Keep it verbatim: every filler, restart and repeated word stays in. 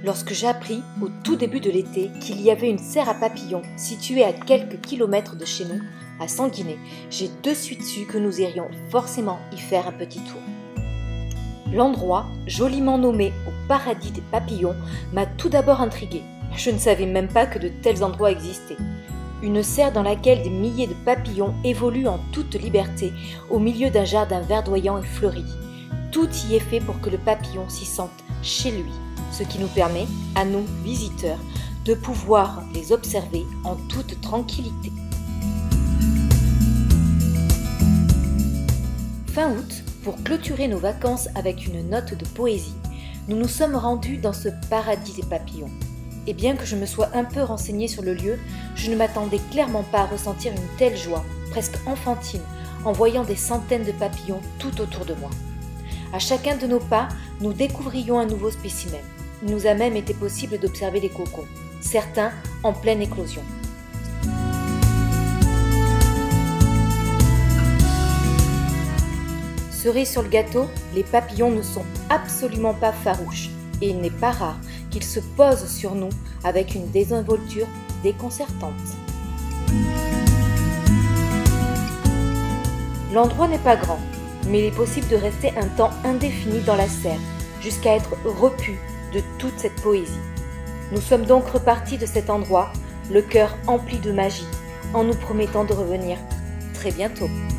lorsque j'appris, au tout début de l'été, qu'il y avait une serre à papillons située à quelques kilomètres de chez nous, à Sanguinet. J'ai de suite su que nous irions forcément y faire un petit tour. L'endroit, joliment nommé au paradis des papillons, m'a tout d'abord intriguée. Je ne savais même pas que de tels endroits existaient. Une serre dans laquelle des milliers de papillons évoluent en toute liberté au milieu d'un jardin verdoyant et fleuri. Tout y est fait pour que le papillon s'y sente chez lui, ce qui nous permet, à nous, visiteurs, de pouvoir les observer en toute tranquillité. Fin août, pour clôturer nos vacances avec une note de poésie, nous nous sommes rendus dans ce paradis des papillons. Et bien que je me sois un peu renseignée sur le lieu, je ne m'attendais clairement pas à ressentir une telle joie, presque enfantine, en voyant des centaines de papillons tout autour de moi. À chacun de nos pas, nous découvrions un nouveau spécimen. Il nous a même été possible d'observer les cocons, certains en pleine éclosion. Cerise sur le gâteau, les papillons ne sont absolument pas farouches et il n'est pas rare qu'ils se posent sur nous avec une désinvolture déconcertante. L'endroit n'est pas grand, mais il est possible de rester un temps indéfini dans la serre, jusqu'à être repu de toute cette poésie. Nous sommes donc repartis de cet endroit, le cœur empli de magie, en nous promettant de revenir très bientôt.